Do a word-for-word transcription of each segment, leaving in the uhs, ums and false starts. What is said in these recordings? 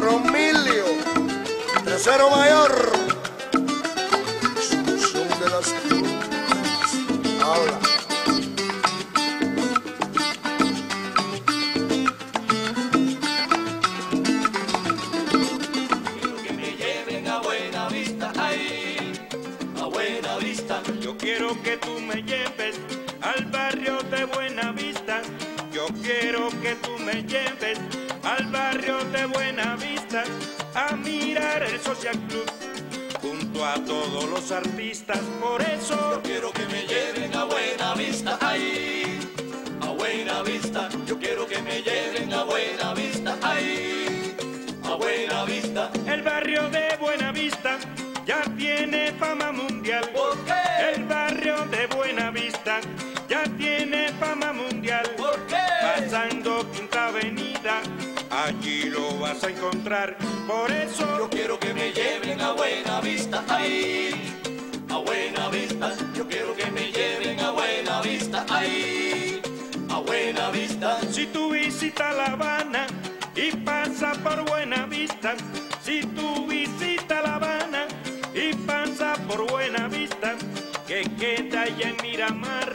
Romilio, Tresero mayor, son de las cosas. Habla. Quiero que me lleven a Buena Vista, ay, a Buena Vista. Yo quiero que tú me lleves al barrio de Buena Vista. Yo quiero que tú me lleves al barrio de Buena Vista a mirar el Social Club junto a todos los artistas. Por eso yo quiero que me lleven a Buena Vista, ay, a Buena Vista. Yo quiero que me lleven a Buena Vista, ay, a Buena Vista. El barrio de Buena Vista ya tiene fama mundial. ¿Por qué? El barrio de Buena Vista ya tiene fama mundial. ¿Por qué? Pasando Quinta Avenida, allí lo vas a encontrar. Por eso yo quiero que me lleven a Buena Vista, ay, a Buena Vista. Yo quiero que me lleven a Buena Vista, ay, a Buena Vista. si tú visitas La Habana y pasas por Buena Vista, si tú visitas La Habana y pasas por Buena Vista, que queda allá en Miramar,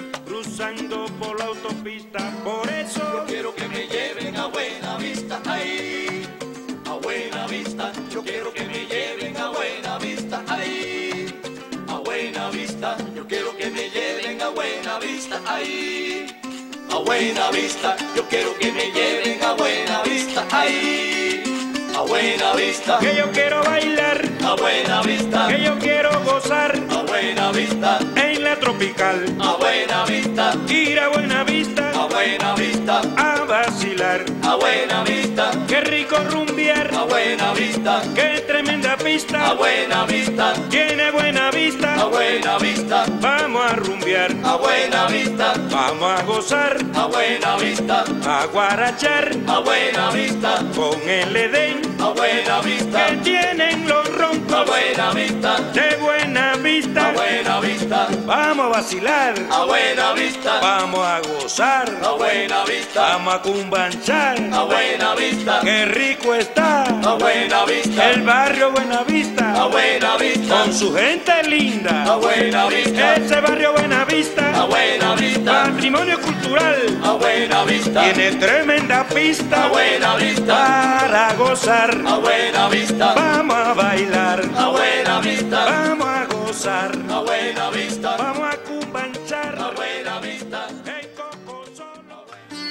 cruzando por la autopista. Por eso yo quiero que me lleven a Buena Vista, ay, a Buena Vista. Yo quiero que me lleven a Buena Vista, ay, a Buena Vista. Yo quiero que me lleven a Buena Vista, ay, a Buena Vista. Yo quiero que me lleven a Buena Vista, ay, a Buena Vista. que yo quiero bailar, A Buena Vista, que yo quiero gozar a Buena Vista, en la tropical, a Buena Vista, ir a Buena Vista a Buena Vista, a vacilar. a Buena Vista, Qué rico rumbear, a Buena Vista, qué tremenda a pista Buena Vista, tiene Buena a Vista. Buena Vista, Vamos a rumbear, a Buena Vista, vamos a gozar, a Buena Vista, a guarachar a Buena Vista, con el Edén a Buena Vista, que tienen los a roncos Buena Vista, de Buena a Vista. Buena Vista, Vamos a vacilar, a Buena Vista, vamos a gozar, a Buena Vista, vamos a cumbanchar. a Buena Vista, Qué rico está a Buena Vista, el barrio Buena a Vista Buena Vista, con su gente a linda. Buena Vista, Ese barrio Buena a Vista, Buena Vista, patrimonio cultural, a Buena Vista, tiene tremenda a pista Buena Vista, para gozar. a Buena Vista, Vamos a bailar, a Buena Vista, vamos a gozar, a Buena Vista, vamos a cumbanchar. a Buena Vista. En Coco Solo.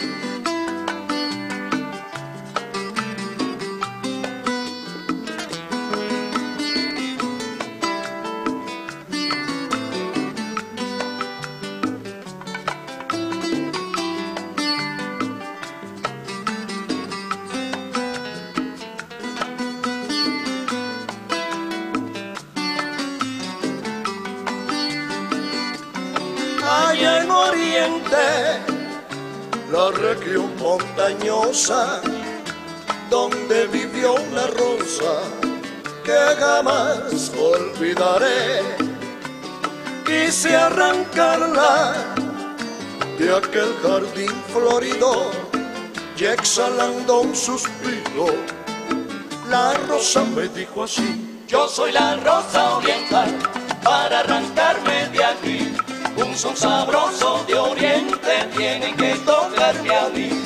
Allá en Oriente, la región montañosa, donde vivió una rosa que jamás olvidaré. Quise arrancarla de aquel jardín florido y exhalando un suspiro, la rosa me dijo así: Yo soy la rosa oriental, para arrancarme de aquí. Un son sabroso de Oriente, tienen que tocarme a mí.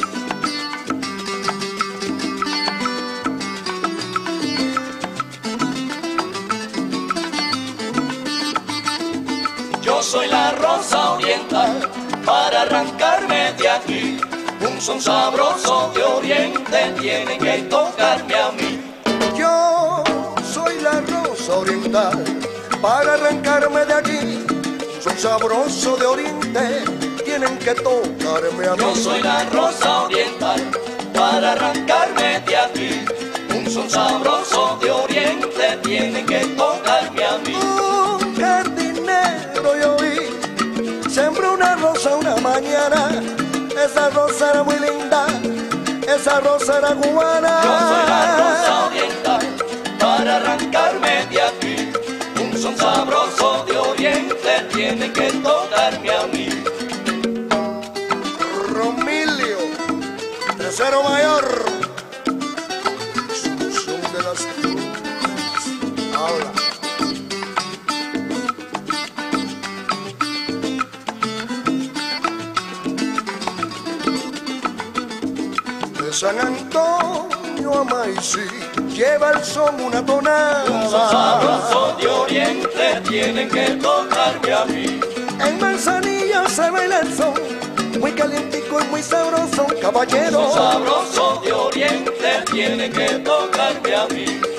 Yo soy la rosa oriental, para arrancarme de aquí. Un son sabroso de Oriente, tienen que tocarme a mí. Yo soy la rosa oriental, para arrancarme de aquí. Soy sabroso de Oriente, tienen que tocarme a mí. Yo soy la rosa oriental, para arrancarme de aquí. Un son sabroso de Oriente, tienen que tocarme a mí. Un jardinero yo vi, sembró una rosa una mañana. Esa rosa era muy linda, esa rosa era cubana. Yo soy la rosa oriental, para arrancarme de aquí. Un son sabroso de Oriente, tienen que tocarme a mí. Romilio, Tresero mayor, San Antonio a Maicí lleva el son una tonada. Un son sabroso de Oriente tienen que tocarme a mí. En Manzanillo se baila el son, muy calientico y muy sabroso, caballero. Un son sabroso de Oriente tienen que tocarme a mí.